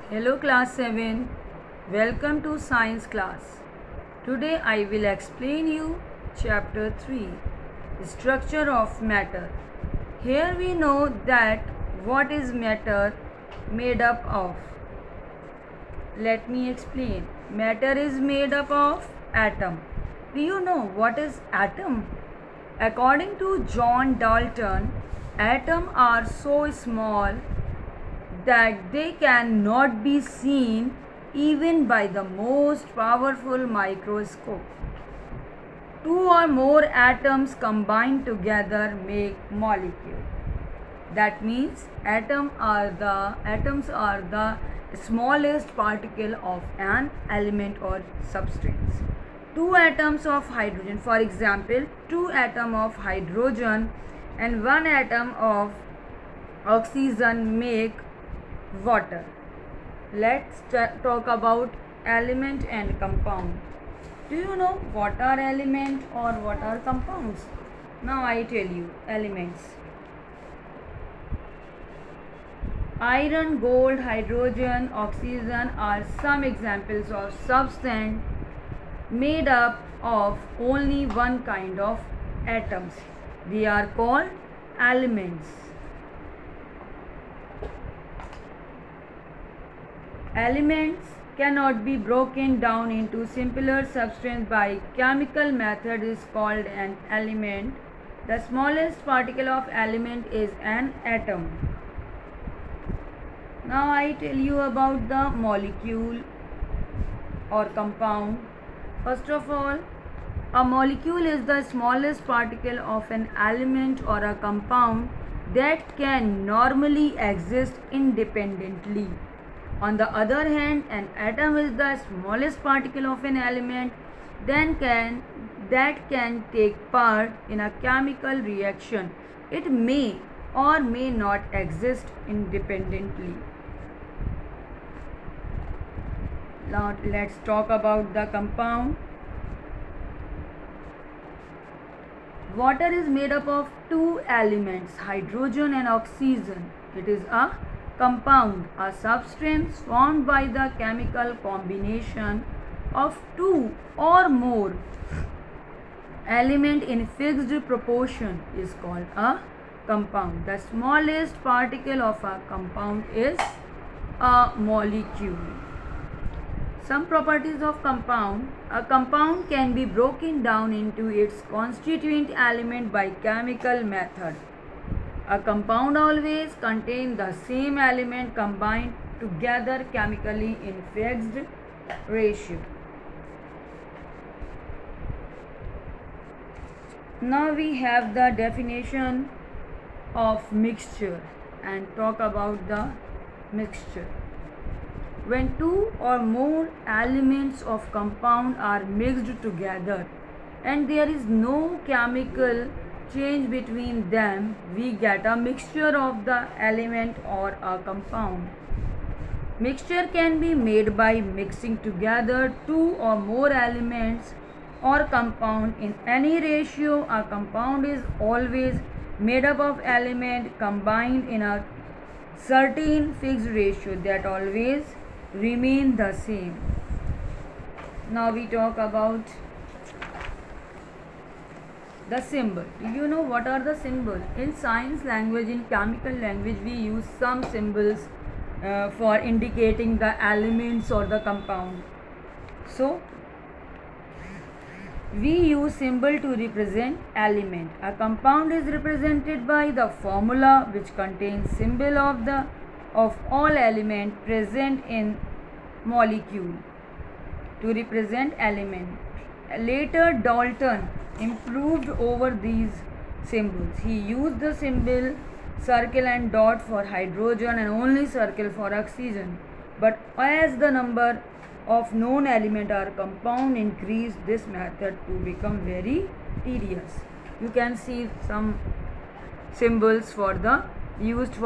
Hello class 7, welcome to science class. Today I will explain you chapter 3, structure of matter. Here we know that what is matter made up of. Let me explain. Matter is made up of atom. Do you know what is atom? According to John Dalton, atoms are so small that they cannot be seen even by the most powerful microscope. Two or more atoms combined together make molecule. That means atoms are the smallest particle of an element or substance. Two atoms of hydrogen, for example, two atoms of hydrogen and one atom of oxygen make water. Let's talk about element and compound. Do you know what are element or what are compounds? Now I tell you elements. Iron, gold, hydrogen, oxygen are some examples of substance made up of only one kind of atoms. They are called elements. Elements cannot be broken down into simpler substance by chemical method is called an element. The smallest particle of element is an atom. Now I tell you about the molecule or compound. First of all, a molecule is the smallest particle of an element or a compound that can normally exist independently. On the other hand, an atom is the smallest particle of an element that can take part in a chemical reaction. It may or may not exist independently. Now let's talk about the compound. Water is made up of two elements, hydrogen and oxygen. It is a compound, a substance formed by the chemical combination of two or more elements in fixed proportion is called a compound. The smallest particle of a compound is a molecule. Some properties of compound. A compound can be broken down into its constituent element by chemical method. A compound always contains the same element combined together chemically in fixed ratio. Now we have the definition of mixture and talk about the mixture. When two or more elements of compound are mixed together and there is no chemical change between them, we get a mixture of the element or a compound. Mixture can be made by mixing together two or more elements or compound in any ratio. A compound is always made up of elements combined in a certain fixed ratio that always remain the same. Now we talk about the symbol. Do you know what are the symbols? In science language, in chemical language, we use some symbols for indicating the elements or the compound. So we use symbol to represent element. A compound is represented by the formula which contains symbol of all element present in molecule to represent element. Later Dalton improved over these symbols. He used the symbol circle and dot for hydrogen and only circle for oxygen. But as the number of known element or compound increased, this method to become very tedious. You can see some symbols used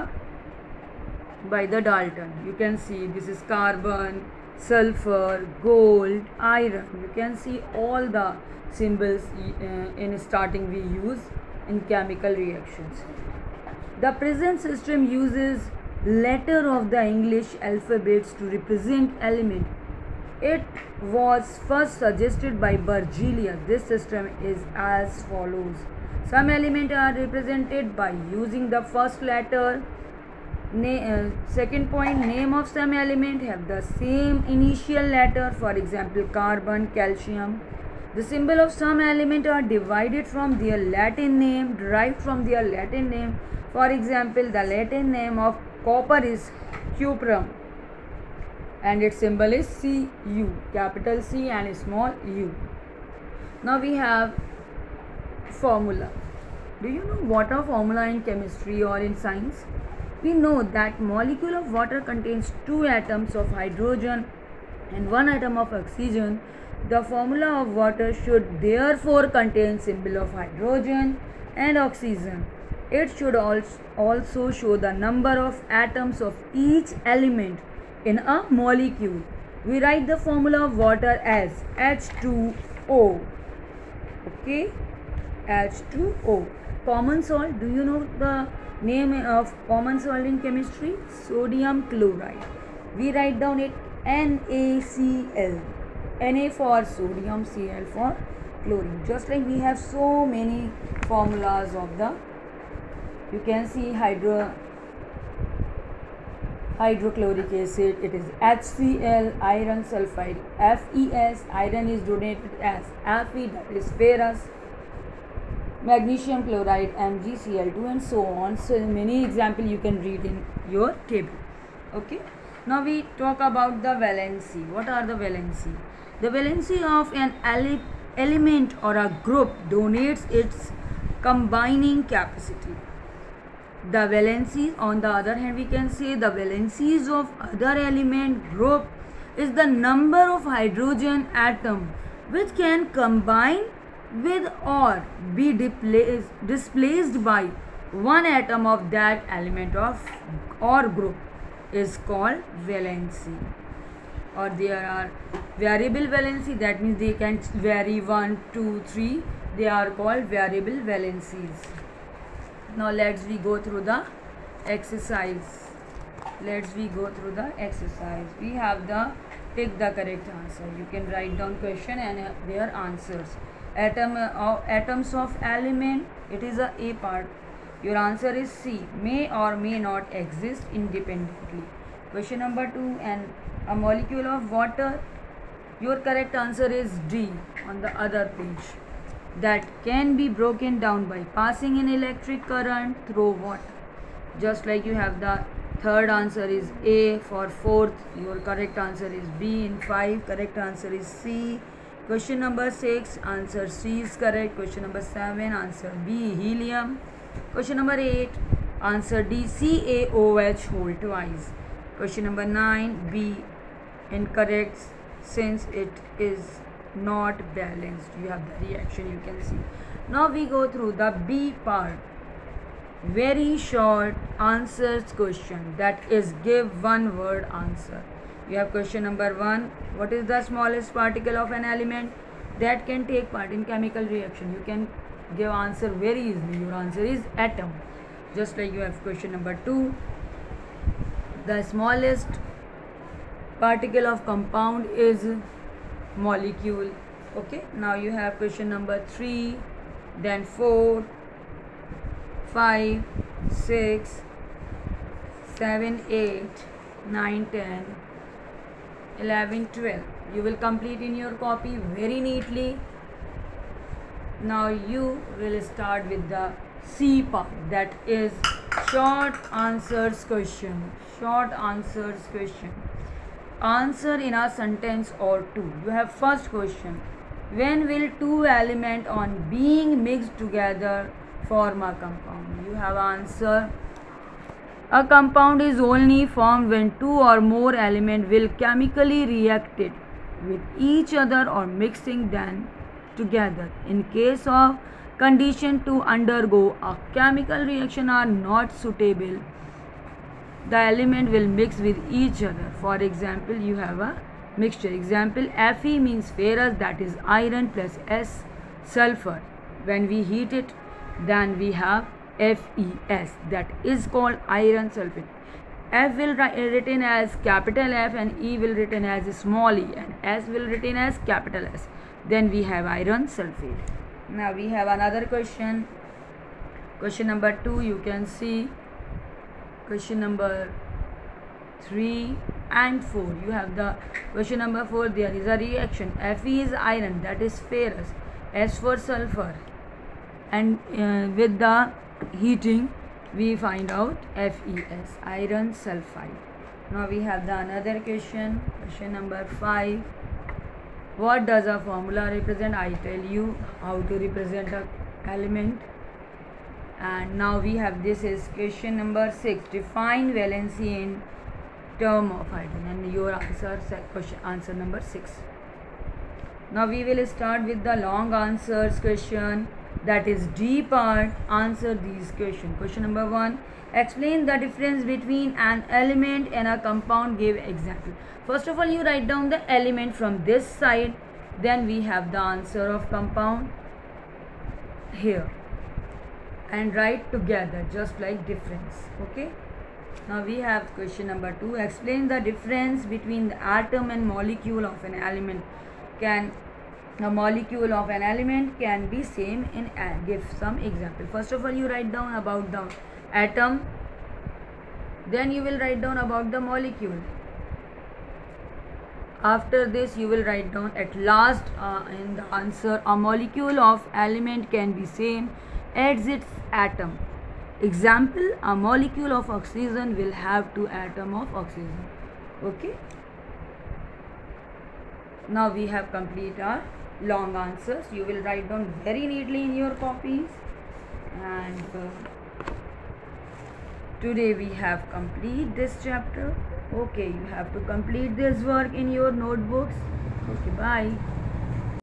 by the Dalton. You can see this is carbon, sulfur, gold, iron. You can see all the symbols in starting we use in chemical reactions. The present system uses letter of the English alphabets to represent element. It was first suggested by Berzelius. This system is as follows. Some elements are represented by using the first letter. Second point, name of some element have the same initial letter, for example carbon, calcium. The symbol of some element are divided from their Latin name, derived from their Latin name. For example, the Latin name of copper is cuprum and its symbol is Cu, capital C and small u. Now we have formula. Do you know what are formula in chemistry or in science? We know that molecule of water contains 2 atoms of hydrogen and 1 atom of oxygen. The formula of water should therefore contain symbol of hydrogen and oxygen. It should also show the number of atoms of each element in a molecule. We write the formula of water as H2O. Okay, H2O. Common salt. Do you know the name of common salt in chemistry? Sodium chloride. We write down it NaCl. Na for sodium, Cl for chlorine. Just like we have so many formulas of the, you can see hydrochloric acid, it is HCl, iron sulfide, Fes, iron is denoted as Fe, that is ferrous, magnesium chloride, MgCl2 and so on. So many examples you can read in your table. Okay, now we talk about the valency. What are the valency? The valency of an element or a group donates its combining capacity. The valencies, on the other hand, we can say the valencies of other element group is the number of hydrogen atom which can combine with or be displaced by one atom of that element of or group is called valency. Or there are variable valency, that means they can vary 1, 2, 3. They are called variable valencies. Now let's we go through the exercise. We have the pick the correct answer. You can write down question and their answers. Atoms of element, it is a part. Your answer is C. May or may not exist independently. Question number 2, and a molecule of water. Your correct answer is D on the other page. That can be broken down by passing an electric current through water. Just like you have the third answer is A. For fourth, your correct answer is B. In 5, correct answer is C. Question number 6, answer C is correct. Question number 7, answer B, helium. Question number 8, answer D, CaOH whole twice. Question number 9, B, incorrect since it is not balanced. You have the reaction, you can see. Now we go through the B part. Very short answers question, that is give one word answer. You have question number 1. What is the smallest particle of an element that can take part in chemical reaction? You can give answer very easily. Your answer is atom. Just like you have question number 2. The smallest particle of compound is molecule. Okay, now you have question number 3, then 4, 5, 6, 7, 8, 9, 10, 11, 12. You will complete in your copy very neatly. Now you will start with the C part, that is short answers question. Answer in a sentence or two. You have first question. When will two elements on being mixed together form a compound? You have answer. A compound is only formed when two or more elements will chemically react with each other or mixing them together. In case of condition to undergo a chemical reaction are not suitable, the element will mix with each other. For example, you have a mixture. Example, Fe means ferrous, that is iron, plus S, sulfur. When we heat it, then we have FeS, that is called iron sulfate. F will written as capital F and E will written as small e and S will written as capital S. Then we have iron sulfate. Now we have another question. Question number 2, you can see. Question number 3 and 4. You have the question number 4. There is a reaction. Fe is iron, that is ferrous. S for sulfur, and with the heating we find out FeS, iron sulfide. Now we have the another question. Question number 5. What does a formula represent? I tell you how to represent a element. And now we have, this is question number 6. Define valency in term of hydrogen, and your answer number 6. Now we will start with the long answers question, that is D part. Answer these questions. Question number 1. Explain the difference between an element and a compound. Give example. First of all, you write down the element from this side, then we have the answer of compound here, and write together just like difference. Okay. Now we have question number 2. Explain the difference between the atom and molecule of an element. A molecule of an element can be same in give some example. First of all, you write down about the atom, then you will write down about the molecule. After this you will write down at last in the answer, a molecule of element can be same as its atom. Example, a molecule of oxygen will have 2 atoms of oxygen. Okay. Now we have completed our long answers. You will write down very neatly in your copies. And today we have complete this chapter. Okay, you have to complete this work in your notebooks. Okay, bye.